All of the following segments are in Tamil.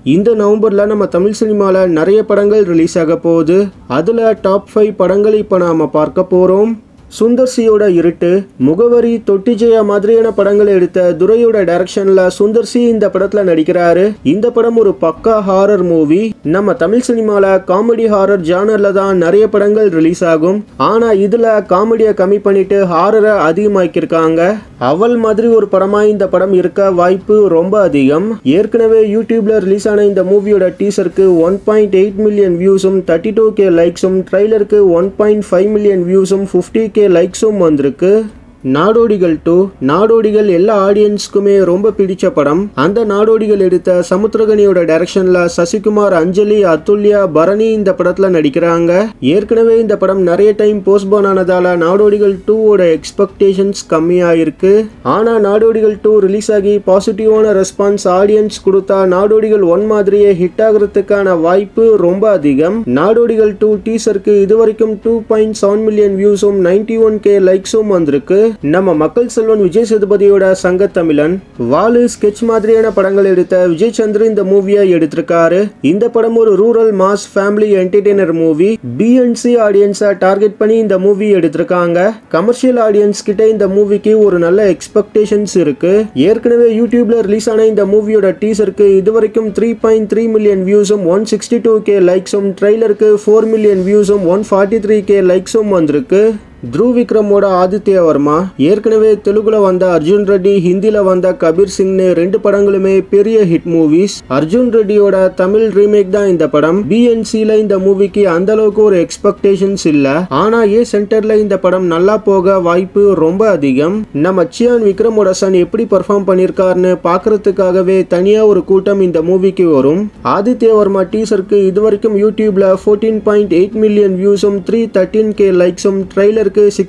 இந்த நவம்பர்ல நம்ம தமிழ் சினிமால நிறைய படங்கள் ரிலீஸ் ஆக போகுது. அதுல டாப் 5 படங்களை இப்ப நாம பார்க்க போறோம். சுந்தர் சியோட இருட்டு, முகவரி, தொட்டி ஜெயா மாதிரியான படங்களை எடுத்த துரையோட டைரக்ஷன்ல சுந்தர் சி இந்த படத்துல நடிக்கிறாரு. இந்த படம் ஒரு பக்கா ஹாரர் மூவி. நம்ம தமிழ் சினிமால காமெடி ஹாரர் ஜானர்ல தான் நிறைய படங்கள் ரிலீஸ் ஆகும். ஆனா இதுல காமெடியை கம்மி பண்ணிட்டு ஹாரரை அதிகமாக்கியிருக்காங்க. அவள் மாதிரி ஒரு படமா இந்த படம் இருக்க வாய்ப்பு ரொம்ப அதிகம். ஏற்கனவே யூடியூப்ல ரிலீஸ் ஆன இந்த மூவியோட டீசருக்கு 1.8 மில்லியன் வியூஸும் 32K லைக்ஸும், ட்ரைலருக்கு 1.5 மில்லியன் வியூஸும் 50K லைக்ஸும் வந்திருக்கு. நாடோடிகள் 2, நாடோடிகள் எல்லா ஆடியன்ஸ்க்குமே ரொம்ப பிடிச்ச படம். அந்த நாடோடிகள் எடுத்த சமுத்திரகனியோட டைரக்ஷன்ல சசிகுமார், அஞ்சலி, அதுல்யா, பரணி இந்த படத்துல நடிக்கிறாங்க. ஏற்கனவே இந்த படம் நிறைய டைம் போஸ்ட்போன் ஆனதால நாடோடிகள் 2 ஓட எக்ஸ்பெக்டேஷன்ஸ் கம்மியாயிருக்கு. ஆனா நாடோடிகள் 2 ரிலீஸ் ஆகி பாசிட்டிவான ரெஸ்பான்ஸ் ஆடியன்ஸ் கொடுத்தா நாடோடிகள் 1 மாதிரியே ஹிட் ஆகிறதுக்கான வாய்ப்பு ரொம்ப அதிகம். நாடோடிகள் 2 டீசருக்கு இதுவரைக்கும் 2.7 மில்லியன் வியூஸும் 91K லைக்ஸும் வந்திருக்கு. நம்ம மக்கள் செல்வன் விஜய் சேதுபதியோட சங்க தமிழன், வாலு, ஸ்கெட்ச் மாதிரியான படங்கள் எடுத்த விஜய் சந்திரன் இந்த மூவியை எடுத்திருக்காரு. இந்த படம் ஒரு rural mass family entertainer movie. B&C ஆடியன்ஸை டார்கெட் பண்ணி இந்த மூவி எடுத்திருக்காங்க. கமர்ஷியல் ஆடியன்ஸ் கிட்ட இந்த மூவிக்கு ஒரு நல்ல எக்ஸ்பெக்டேஷன்ஸ் இருக்கு. ஏற்கனவே யூடியூப்ல ரிலீஸ் ஆன இந்த மூவியோட டீசருக்கு இதுவரைக்கும் 3.3 மில்லியன் வியூஸும் 162K லைக்ஸும், ட்ரைலருக்கு 4 மில்லியன் வியூஸும் 143K லைக்ஸும் வந்திருக்கு. த்ருவ் விக்ரமோட ஆதித்ய வர்மா, ஏற்கனவே தெலுங்குல வந்த அர்ஜுன் ரெட்டி, ஹிந்தில வந்த கபீர் சிங்னு 2 படங்களுமே பெரிய ஹிட் மூவிஸ். அர்ஜுன் ரெட்டியோட தமிழ் ரீமேக் தான் இந்த படம். B&Cல இந்த மூவிக்கு அந்த அளவுக்கு ஒரு எக்ஸ்பெக்டேஷன்ஸ் இல்ல. ஆனா ஏ சென்டர்ல இந்த படம் நல்லா போக வாய்ப்பு ரொம்ப அதிகம். நம்ம சியான் விக்ரமோட சன் எப்படி பெர்ஃபார்ம் பண்ணிருக்காருன்னு பாக்குறதுக்காகவே தனியா ஒரு கூட்டம் இந்த மூவிக்கு வரும். ஆதித்ய வர்மா டீசருக்கு இதுவரைக்கும் யூடியூப்ல 14.8 மில்லியன் வியூஸும் 313K லைக்ஸும், ட்ரைலர்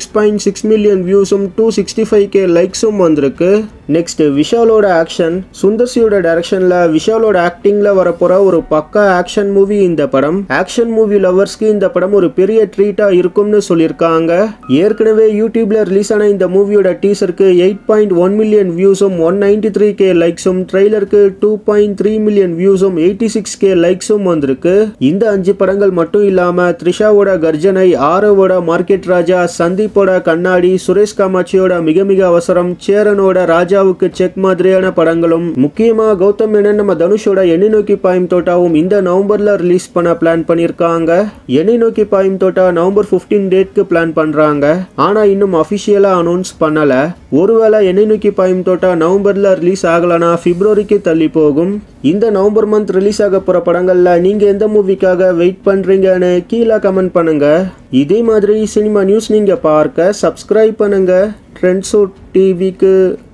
6.6 மில்லியன் வியூஸும் 265K லைக்ஸும் வந்திருக்கு. Next விஷாலோட action. சுந்தர் சியோட டைரக்ஷன்ல விஷாலோட ஆக்டிங்ல வரப்போற ஒரு பக்கா ஆக்ஷன் மூவி இந்த படம். ஆக்ஷன் மூவி லவர்ஸ்க்கு இந்த படம் ஒரு பெரிய ட்ரீட்டா இருக்கும்னு சொல்லியிருக்காங்க. ஏற்கனவே யூடியூப்ல ரிலீஸ் ஆன இந்த மூவியோட டீசருக்கு 8.1 மில்லியன் வியூஸும் 193K லைக்ஸும், ட்ரைலருக்கு 2.3 மில்லியன் வியூஸும் 86K லைக்ஸும் வந்திருக்கு. இந்த 5 படங்கள் மட்டும் இல்லாம த்ரிஷாவோட கர்ஜனை, ஆரவோட மார்க்கெட் ராஜா, சந்தீப்போட கண்ணாடி, சுரேஷ் காமாட்சியோட மிக மிக அவசரம், சேரனோட ராஜாவுக்கு செக் மாதிரியான படங்களும், முக்கியமா கௌதம் மேனன் நம்ம தனுஷோட என்னை நோக்கி பாயும் தோட்டாவும் இந்த நவம்பர்ல ரிலீஸ் பண்ண பிளான் பண்ணிருக்காங்க. என்னை நோக்கி பாயும் தோட்டா நவம்பர் 15 டேட்க்கு பிளான் பண்றாங்க. ஆனா இன்னும் அபிஷியலா அனௌன்ஸ் பண்ணல. ஒருவேளை என்னை நோக்கி பாயும் தோட்டா நவம்பர்ல ரிலீஸ் ஆகலனா பிப்ரவரிக்கு தள்ளி போகும். இந்த நவம்பர் மந்த் ரிலீஸ் ஆக போற படங்கள்ல நீங்க எந்த மூவிக்காக வெயிட் பண்றீங்கன்னு கீழே கமெண்ட் பண்ணுங்க. இதே மாதிரி சினிமா நியூஸ் நீங்க பார்க்க சப்ஸ்கிரைப் பண்ணுங்க ட்ரெண்ட்ஸோ டிவிக்கு.